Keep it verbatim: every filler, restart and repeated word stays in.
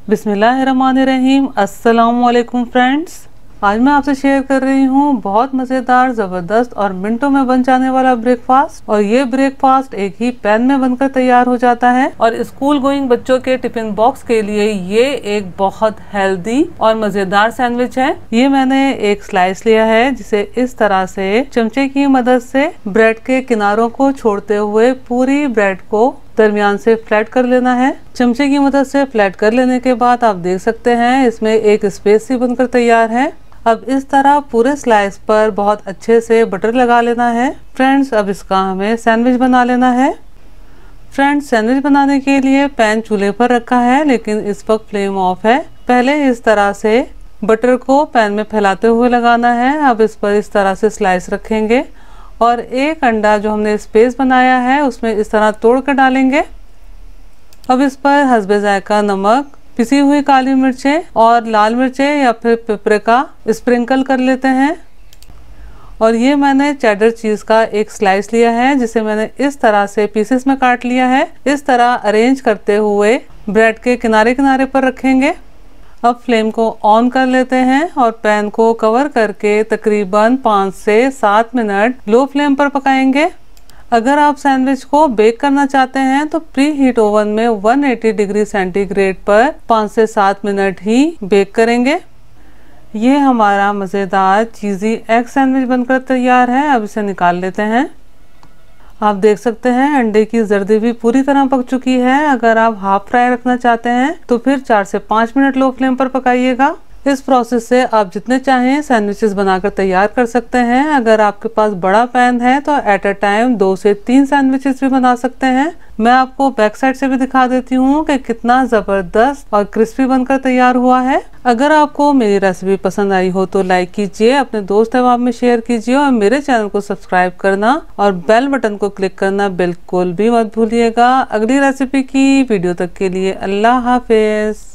बिस्मिल्लाहिर्रहमानिर्रहीम। अस्सलामुअलैकुम फ्रेंड्स, आज मैं आपसे शेयर कर रही हूँ बहुत मज़ेदार, ज़बरदस्त और मिनटों में बन जाने वाला ब्रेकफास्ट। और ये ब्रेकफास्ट एक ही पैन में बनकर तैयार हो जाता है और स्कूल गोइंग बच्चों के टिफिन बॉक्स के लिए ये एक बहुत हेल्दी और मज़ेदार सैंडविच है। ये मैंने एक स्लाइस लिया है, जिसे इस तरह से चमचे की मदद से ब्रेड के किनारों को छोड़ते हुए पूरी ब्रेड को दरमियान से फ्लैट कर लेना है। चमचे की मदद से फ्लैट कर लेने के बाद आप देख सकते हैं इसमें एक स्पेस सी बनकर तैयार है। अब इस तरह पूरे स्लाइस पर बहुत अच्छे से बटर लगा लेना है। फ्रेंड्स, अब इसका हमें सैंडविच बना लेना है। फ्रेंड्स, सैंडविच बनाने के लिए पैन चूल्हे पर रखा है, लेकिन इस वक्त फ्लेम ऑफ है। पहले इस तरह से बटर को पैन में फैलाते हुए लगाना है। अब इस पर इस तरह से स्लाइस रखेंगे और एक अंडा जो हमने स्पेस बनाया है उसमें इस तरह तोड़ कर डालेंगे। अब इस पर हस्बे जायका नमक, पिसी हुई काली मिर्चें और लाल मिर्चें या फिर पेपरिका स्प्रिंकल कर लेते हैं। और ये मैंने चेडर चीज का एक स्लाइस लिया है, जिसे मैंने इस तरह से पीसेस में काट लिया है। इस तरह अरेंज करते हुए ब्रेड के किनारे किनारे पर रखेंगे। अब फ्लेम को ऑन कर लेते हैं और पैन को कवर करके तकरीबन पाँच से सात मिनट लो फ्लेम पर पकाएंगे। अगर आप सैंडविच को बेक करना चाहते हैं तो प्री हीट ओवन में एक सौ अस्सी डिग्री सेंटीग्रेड पर पाँच से सात मिनट ही बेक करेंगे। ये हमारा मज़ेदार चीज़ी एग सैंडविच बनकर तैयार है। अब इसे निकाल लेते हैं। आप देख सकते हैं अंडे की जर्दी भी पूरी तरह पक चुकी है। अगर आप हाफ फ्राई रखना चाहते हैं तो फिर चार से पाँच मिनट लो फ्लेम पर पकाइएगा। इस प्रोसेस से आप जितने चाहें सैंडविचेस बनाकर तैयार कर सकते हैं। अगर आपके पास बड़ा पैन है तो एट अ टाइम दो से तीन सैंडविचेस भी बना सकते हैं। मैं आपको बैक साइड से भी दिखा देती हूँ कि कितना जबरदस्त और क्रिस्पी बनकर तैयार हुआ है। अगर आपको मेरी रेसिपी पसंद आई हो तो लाइक कीजिए, अपने दोस्त अहबाब में शेयर कीजिए और मेरे चैनल को सब्सक्राइब करना और बेल बटन को क्लिक करना बिल्कुल भी मत भूलिएगा। अगली रेसिपी की वीडियो तक के लिए अल्लाह हाफिज।